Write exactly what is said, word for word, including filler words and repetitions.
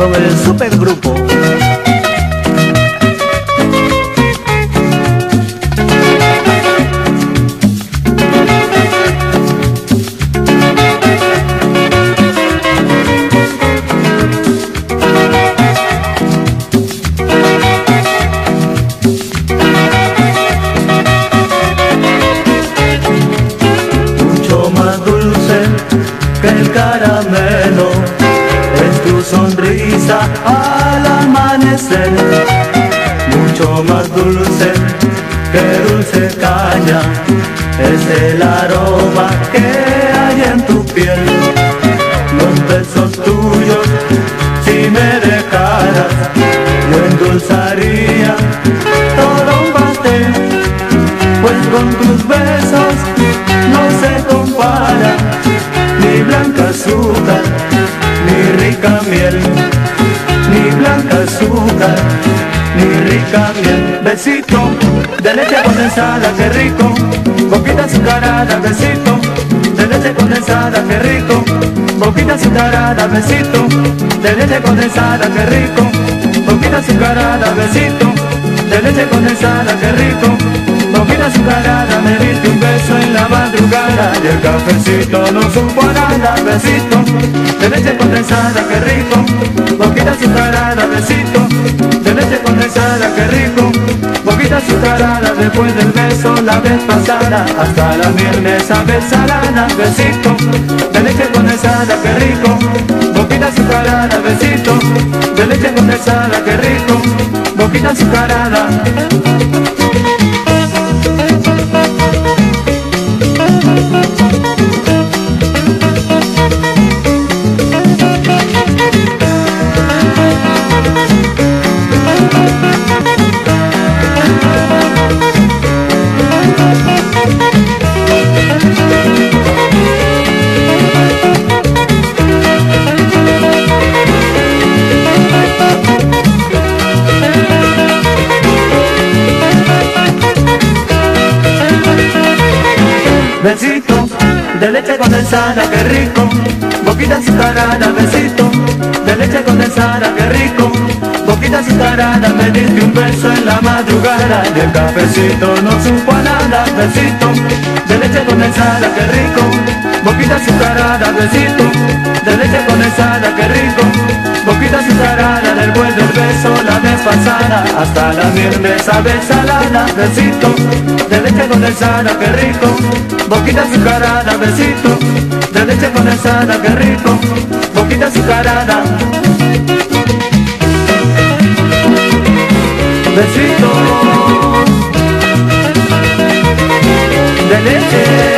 con el supergrupo. Que el caramelo es tu sonrisa al amanecer, mucho más dulce que dulce caña es el aroma que hay en tu piel. Los besos tuyos, si me dejaras, yo endulzaría todo un pastel, pues con tus besos no se compara ni blanca azúcar, ni rica miel, ni blanca azúcar, ni rica miel. Besito de leche condensada, qué rico, boquita azucarada, besito de leche condensada, qué rico, boquita azucarada, besito de leche condensada, qué rico, boquita azucarada, besito de leche condensada, qué rico, boquita azucarada. Me diste un beso en la madrugada y el cafecito no supo nada. Besito de leche condensada, qué rico, boquita azucarada, besito de leche condensada, qué rico, boquita azucarada. Después del beso la vez pasada, hasta la miel me sabe salada. Besito de leche condensada, qué rico, boquita azucarada, besito de leche condensada, qué rico, boquita azucarada. Besito de leche condensada, qué rico, boquita azucarada, besito de leche condensada, qué rico, boquita azucarada. Me diste un beso en la madrugada y el cafecito no supo a nada. Besito de leche condensada, qué rico, boquita azucarada, besito de leche condensada, qué rico, boquita azucarada. Después del beso la vez pasada, hasta la miel me sabe salada. Besito de leche condensada, qué rico, boquita azucarada, besito de leche condensada, qué rico, boquita azucarada. Besito de leche